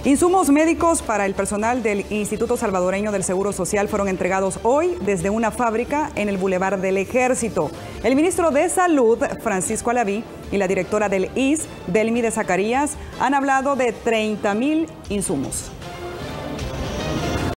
Insumos médicos para el personal del Instituto Salvadoreño del Seguro Social fueron entregados hoy desde una fábrica en el Boulevard del Ejército. El ministro de Salud, Francisco Alaví, y la directora del ISSSTE, Delmi de Zacarías, han hablado de 30,000 insumos.